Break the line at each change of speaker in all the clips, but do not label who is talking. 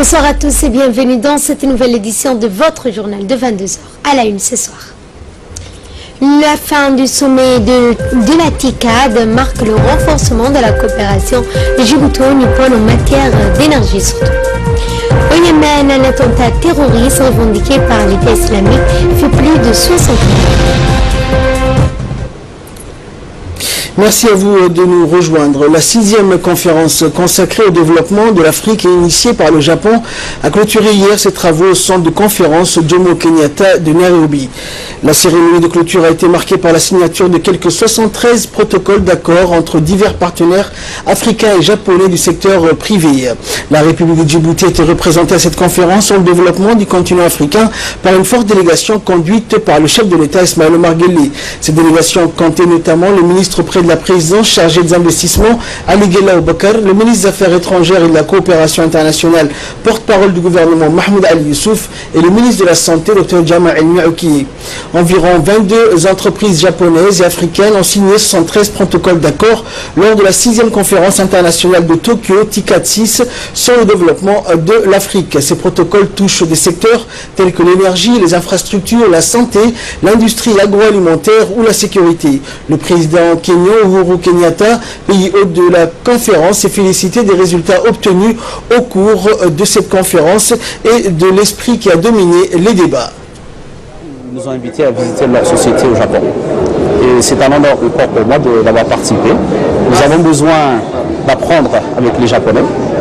Bonsoir à tous et bienvenue dans cette nouvelle édition de votre journal de 22h à la une ce soir. La fin du sommet de la TICAD marque le renforcement de la coopération djibouto-nippone en matière d'énergie surtout. Au Yémen, un attentat terroriste revendiqué par l'État islamique fait plus de 60 morts.
Merci à vous de nous rejoindre. La 6e conférence consacrée au développement de l'Afrique et initiée par le Japon a clôturé hier ses travaux au centre de conférence Jomo Kenyatta de Nairobi. La cérémonie de clôture a été marquée par la signature de quelques 73 protocoles d'accord entre divers partenaires africains et japonais du secteur privé. La République de Djibouti a été représentée à cette conférence sur le développement du continent africain par une forte délégation conduite par le chef de l'État Ismaël Omar Guelleh. Cette délégation comptait notamment le ministre auprès de la présidence chargé des investissements, Ali Ghela Oubakar, le ministre des Affaires étrangères et de la coopération internationale, porte-parole du gouvernement Mahmoud Ali Youssouf et le ministre de la Santé, Dr Jama El-Miaoukiye. Environ 22 entreprises japonaises et africaines ont signé 73 protocoles d'accord lors de la 6e conférence internationale de Tokyo, TICAD 6, sur le développement de l'Afrique. Ces protocoles touchent des secteurs tels que l'énergie, les infrastructures, la santé, l'industrie agroalimentaire ou la sécurité. Le président kenyan Uhuru Kenyatta, pays hôte de la conférence, s'est félicité des résultats obtenus au cours de cette conférence et de l'esprit qui a dominé les débats.
Ils nous ont invités à visiter leur société au Japon. Et c'est un honneur pour moi d'avoir participé. Nous avons besoin d'apprendre avec les Japonais.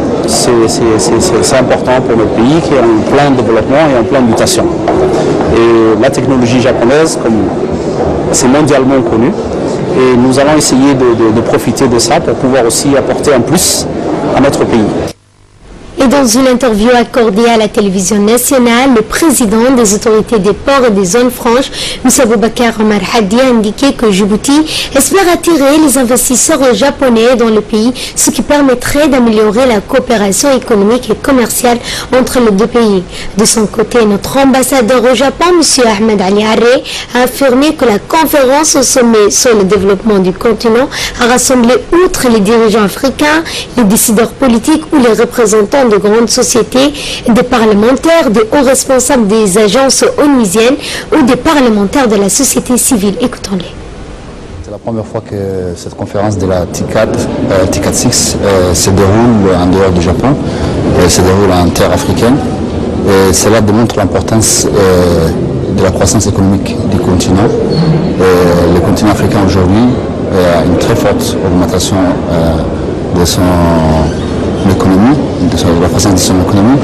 C'est important pour notre pays qui est en plein développement et en pleine mutation. Et la technologie japonaise, c'est mondialement connu. Et nous allons essayer de profiter de ça pour pouvoir aussi apporter un plus à notre pays.
Et dans une interview accordée à la télévision nationale, le président des autorités des ports et des zones franches, M. Boubacar Omar Hadi, a indiqué que Djibouti espère attirer les investisseurs japonais dans le pays, ce qui permettrait d'améliorer la coopération économique et commerciale entre les deux pays. De son côté, notre ambassadeur au Japon, M. Ahmed Ali Haré, a affirmé que la conférence au sommet sur le développement du continent a rassemblé outre les dirigeants africains, les décideurs politiques ou les représentants de grandes sociétés, des parlementaires, des hauts responsables des agences onusiennes ou des parlementaires de la société civile. Écoutons-les.
C'est la première fois que cette conférence de la TICAD 6 se déroule en dehors du Japon, se déroule en terre africaine. Et cela démontre l'importance de la croissance économique du continent. Le continent africain aujourd'hui a une très forte augmentation de son économie, de la croissance de son économie.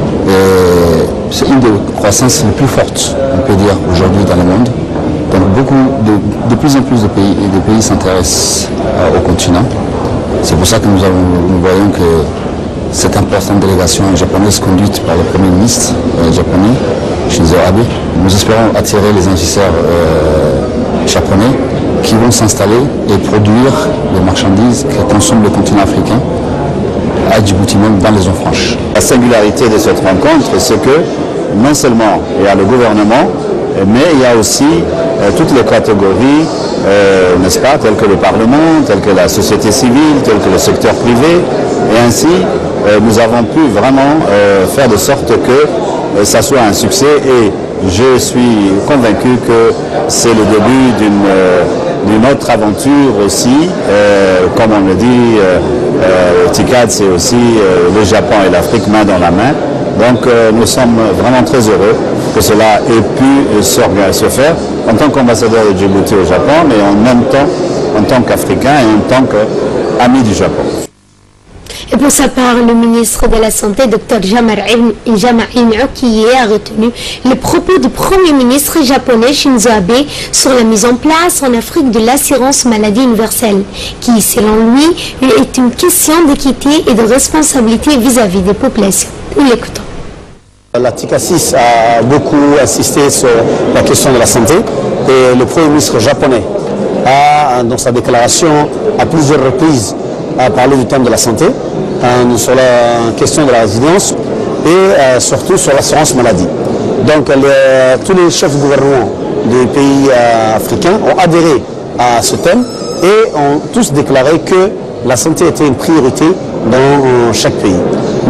C'est une des croissances les plus fortes, on peut dire, aujourd'hui dans le monde. Donc de plus en plus de pays s'intéressent au continent. C'est pour ça que nous voyons que cette importante délégation japonaise conduite par le Premier ministre japonais, Shinzo Abe, nous espérons attirer les investisseurs japonais qui vont s'installer et produire les marchandises que consomme le continent africain à Djibouti, même dans les zones franches.
La singularité de cette rencontre, c'est que non seulement il y a le gouvernement, mais il y a aussi toutes les catégories, n'est-ce pas, telles que le Parlement, telles que la société civile, telles que le secteur privé. Et ainsi, nous avons pu vraiment faire de sorte que ça soit un succès. Et je suis convaincu que c'est le début d'une autre aventure aussi. Comme on le dit, TICAD, c'est aussi le Japon et l'Afrique main dans la main. Donc nous sommes vraiment très heureux que cela ait pu se faire en tant qu'ambassadeur de Djibouti au Japon, mais en même temps en tant qu'Africain et en tant qu'ami du Japon.
Et pour sa part, le ministre de la Santé, Dr Jama El-Miaoukiye, a retenu les propos du Premier ministre japonais Shinzo Abe sur la mise en place en Afrique de l'assurance maladie universelle, qui, selon lui, est une question d'équité et de responsabilité vis-à-vis des populations. Nous l'écoutons.
La TICAD 6 a beaucoup insisté sur la question de la santé et le Premier ministre japonais a, dans sa déclaration, à plusieurs reprises, a parlé du thème de la santé, sur la question de la résilience et surtout sur l'assurance maladie. Donc tous les chefs de gouvernement des pays africains ont adhéré à ce thème et ont tous déclaré que la santé était une priorité dans chaque pays.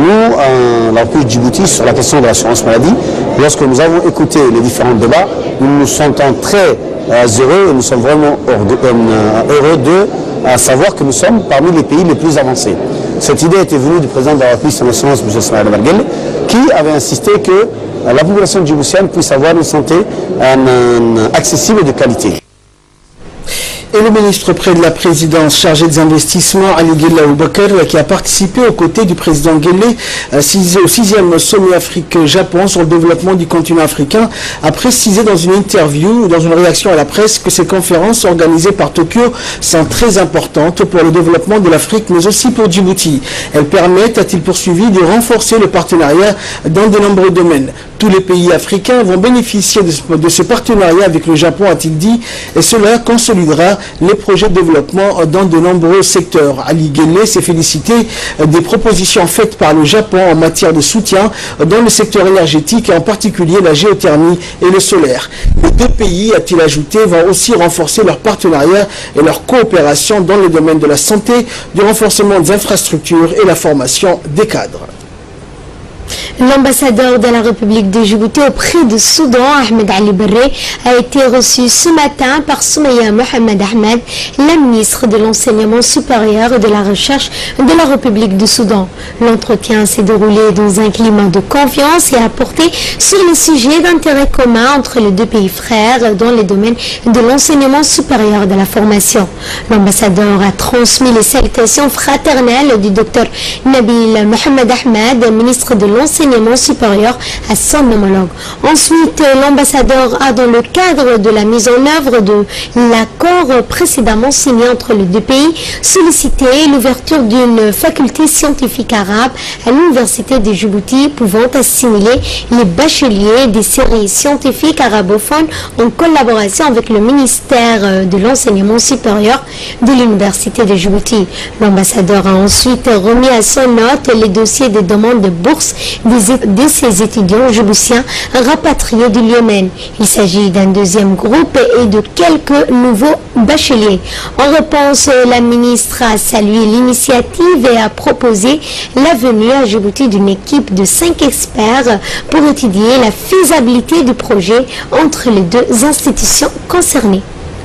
nous, la République Djibouti, sur la question de l'assurance maladie, lorsque nous avons écouté les différents débats, nous nous sentons très heureux et nous sommes vraiment heureux de savoir que nous sommes parmi les pays les plus avancés. Cette idée était venue du président de la République, son Excellence, M. Ismaël Omar Guelleh, qui avait insisté que la population djiboutienne puisse avoir une santé accessible et de qualité.
Et le ministre près de la présidence chargé des investissements, Ali Guelleh Aboubakar, qui a participé aux côtés du président Guelleh au 6e sommet Afrique-Japon sur le développement du continent africain, a précisé dans une interview ou dans une réaction à la presse que ces conférences organisées par Tokyo sont très importantes pour le développement de l'Afrique, mais aussi pour Djibouti. Elles permettent, a-t-il poursuivi, de renforcer le partenariat dans de nombreux domaines. Tous les pays africains vont bénéficier de ce partenariat avec le Japon, a-t-il dit, et cela consolidera les projets de développement dans de nombreux secteurs. Ali Guelleh s'est félicité des propositions faites par le Japon en matière de soutien dans le secteur énergétique et en particulier la géothermie et le solaire. Les deux pays, a-t-il ajouté, vont aussi renforcer leur partenariat et leur coopération dans le domaine de la santé, du renforcement des infrastructures et la formation des cadres.
L'ambassadeur de la République de Djibouti auprès du Soudan, Ahmed Ali Barré, a été reçu ce matin par Soumaïa Mohamed Ahmed, la ministre de l'Enseignement supérieur et de la Recherche de la République du Soudan. L'entretien s'est déroulé dans un climat de confiance et a porté sur les sujets d'intérêt commun entre les deux pays frères dans les domaines de l'enseignement supérieur et de la formation. L'ambassadeur a transmis les salutations fraternelles du docteur Nabil Mohamed Ahmed, ministre de l'Enseignement supérieur, à son homologue. Ensuite, l'ambassadeur a, dans le cadre de la mise en œuvre de l'accord précédemment signé entre les deux pays, sollicité l'ouverture d'une faculté scientifique arabe à l'université de Djibouti pouvant assimiler les bacheliers des séries scientifiques arabophones en collaboration avec le ministère de l'Enseignement supérieur de l'université de Djibouti. L'ambassadeur a ensuite remis à son hôte les dossiers des demandes de bourse de ces étudiants djiboutiens rapatriés du Yémen. Il s'agit d'un deuxième groupe et de quelques nouveaux bacheliers. En réponse, la ministre a salué l'initiative et a proposé la venue à Djibouti d'une équipe de 5 experts pour étudier la faisabilité du projet entre les deux institutions concernées.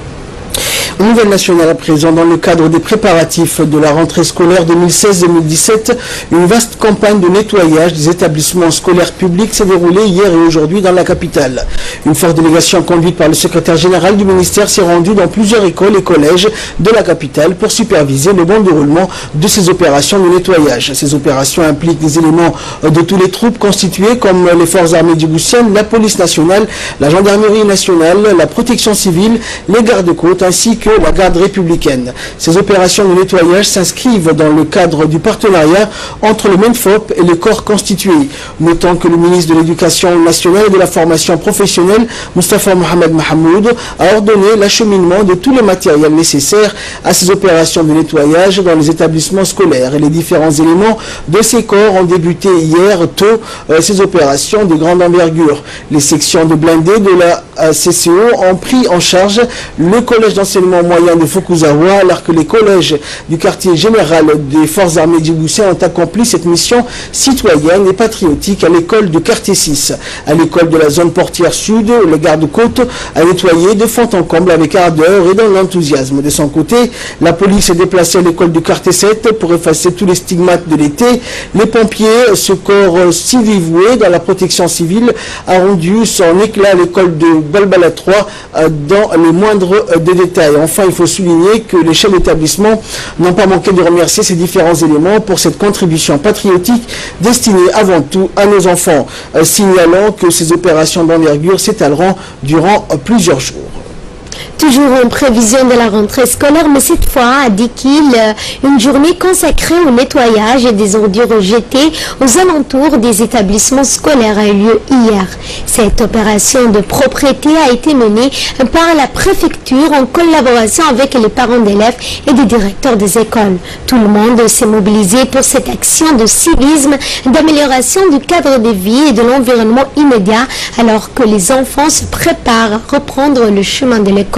Nouvelle nationale à présent, dans le cadre des préparatifs de la rentrée scolaire 2016-2017, une vaste campagne de nettoyage des établissements scolaires publics s'est déroulée hier et aujourd'hui dans la capitale. Une forte délégation conduite par le secrétaire général du ministère s'est rendue dans plusieurs écoles et collèges de la capitale pour superviser le bon déroulement de ces opérations de nettoyage. Ces opérations impliquent des éléments de tous les troupes constituées comme les forces armées djiboutiennes, la police nationale, la gendarmerie nationale, la protection civile, les gardes-côtes ainsi que la garde républicaine. Ces opérations de nettoyage s'inscrivent dans le cadre du partenariat entre le MENFOP et les corps constitués. Notons que le ministre de l'Éducation nationale et de la formation professionnelle, Moustapha Mohamed Mahamoud, a ordonné l'acheminement de tous les matériels nécessaires à ces opérations de nettoyage dans les établissements scolaires. Et les différents éléments de ces corps ont débuté hier tôt ces opérations de grande envergure. Les sections de blindés de la CCO ont pris en charge le collège d'enseignement moyen de Fokuzawa, alors que les collèges du quartier général des forces armées djiboutiennes ont accompli cette mission citoyenne et patriotique à l'école de quartier 6. À l'école de la zone portière sud, le garde-côte a nettoyé de fond en comble avec ardeur et dans l'enthousiasme. De son côté, la police est déplacée à l'école du quartier 7 pour effacer tous les stigmates de l'été. Les pompiers, ce corps si dévoué dans la protection civile, a rendu son éclat à l'école de Balbala 3 dans les moindres des détails. Enfin, il faut souligner que les chefs d'établissement n'ont pas manqué de remercier ces différents éléments pour cette contribution patriotique destinée avant tout à nos enfants, signalant que ces opérations d'envergure s'étaleront durant plusieurs jours.
Toujours en prévision de la rentrée scolaire, mais cette fois, a dit qu'il une journée consacrée au nettoyage et des ordures jetées aux alentours des établissements scolaires a eu lieu hier. Cette opération de propreté a été menée par la préfecture en collaboration avec les parents d'élèves et des directeurs des écoles. Tout le monde s'est mobilisé pour cette action de civisme, d'amélioration du cadre de vie et de l'environnement immédiat, alors que les enfants se préparent à reprendre le chemin de l'école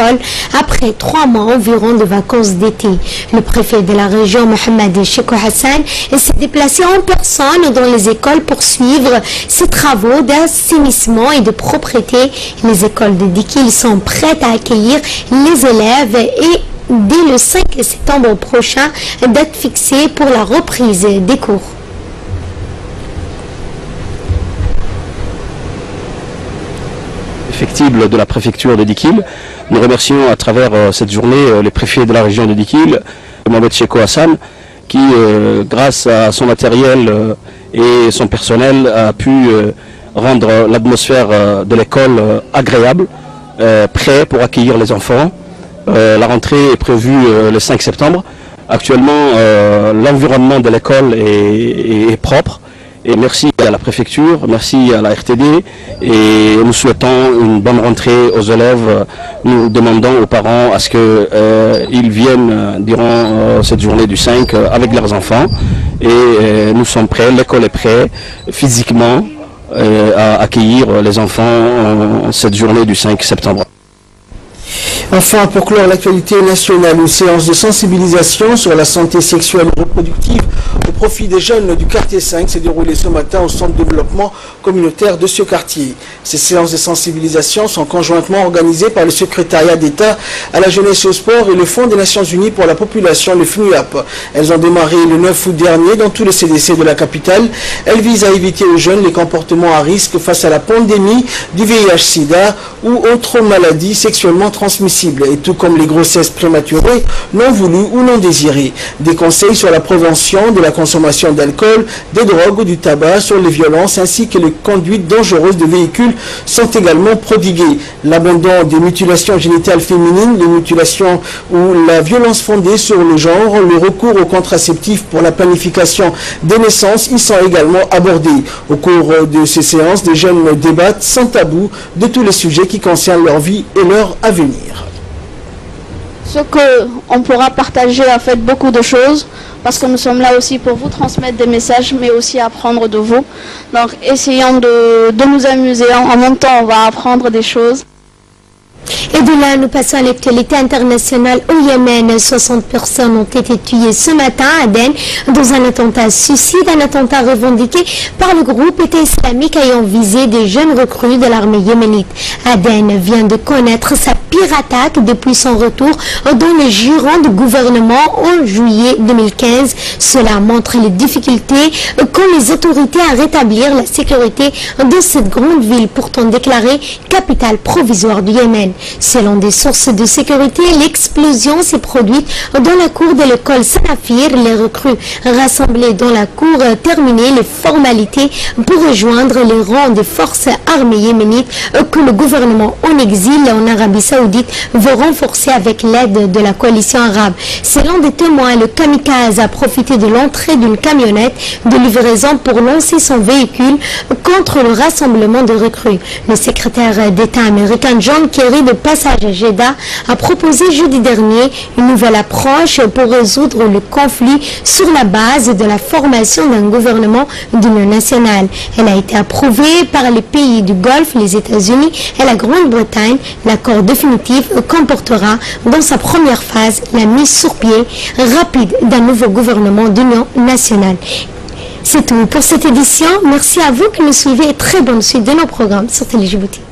l'école après 3 mois environ de vacances d'été. Le préfet de la région, Mohamed Cheko Hassan, s'est déplacé en personne dans les écoles pour suivre ces travaux d'assainissement et de propreté. Les écoles de Dikil sont prêtes à accueillir les élèves et dès le 5 septembre prochain, date fixée pour la reprise des cours.
Effectible de la préfecture de Dikil. Nous remercions à travers cette journée les préfets de la région de Dikil, Mohamed Cheko Hassan, qui grâce à son matériel et son personnel a pu rendre l'atmosphère de l'école agréable, prêt pour accueillir les enfants. La rentrée est prévue le 5 septembre. Actuellement, l'environnement de l'école est propre. Et merci à la préfecture, merci à la RTD et nous souhaitons une bonne rentrée aux élèves. Nous demandons aux parents à ce qu'ils viennent durant cette journée du 5 avec leurs enfants. Et nous sommes prêts, l'école est prête physiquement à accueillir les enfants cette journée du 5 septembre.
Enfin, pour clore l'actualité nationale, une séance de sensibilisation sur la santé sexuelle et reproductive au profit des jeunes du quartier 5 s'est déroulée ce matin au centre de développement communautaire de ce quartier. Ces séances de sensibilisation sont conjointement organisées par le secrétariat d'État à la jeunesse et au sport et le Fonds des Nations Unies pour la population, le FNUAP. Elles ont démarré le 9 août dernier dans tous les CDC de la capitale. Elles visent à éviter aux jeunes les comportements à risque face à la pandémie du VIH-Sida ou autres maladies sexuellement transmissibles, et tout comme les grossesses prématurées, non voulues ou non désirées. Des conseils sur la prévention de la consommation d'alcool, des drogues ou du tabac, sur les violences ainsi que les conduites dangereuses de véhicules sont également prodigués. L'abandon des mutilations génitales féminines, les mutilations ou la violence fondée sur le genre, le recours aux contraceptifs pour la planification des naissances, ils sont également abordés. Au cours de ces séances, des jeunes débattent sans tabou de tous les sujets qui concernent leur vie et leur avenir.
Ce qu'on pourra partager en fait beaucoup de choses, parce que nous sommes là aussi pour vous transmettre des messages, mais aussi apprendre de vous. Donc essayons de nous amuser, en même temps on va apprendre des choses.
Et de là, nous passons à l'actualité internationale au Yémen. 60 personnes ont été tuées ce matin à Aden dans un attentat suicide, un attentat revendiqué par le groupe État islamique ayant visé des jeunes recrues de l'armée yéménite. Aden vient de connaître sa pire attaque depuis son retour dans les jurons du gouvernement en juillet 2015. Cela montre les difficultés qu'ont les autorités à rétablir la sécurité de cette grande ville pourtant déclarée capitale provisoire du Yémen. Selon des sources de sécurité, l'explosion s'est produite dans la cour de l'école Sanafir. Les recrues rassemblées dans la cour terminaient les formalités pour rejoindre les rangs des forces armées yéménites que le gouvernement en exil en Arabie Saoudite veut renforcer avec l'aide de la coalition arabe. Selon des témoins, le kamikaze a profité de l'entrée d'une camionnette de livraison pour lancer son véhicule contre le rassemblement de recrues. Le secrétaire d'État américain John Kerry, de passage à Jeddah, a proposé jeudi dernier une nouvelle approche pour résoudre le conflit sur la base de la formation d'un gouvernement d'union nationale. Elle a été approuvée par les pays du Golfe, les États-Unis et la Grande-Bretagne. L'accord définitif comportera dans sa première phase la mise sur pied rapide d'un nouveau gouvernement d'union nationale. C'est tout pour cette édition. Merci à vous qui nous suivez et très bonne suite de nos programmes sur Télé Djibouti.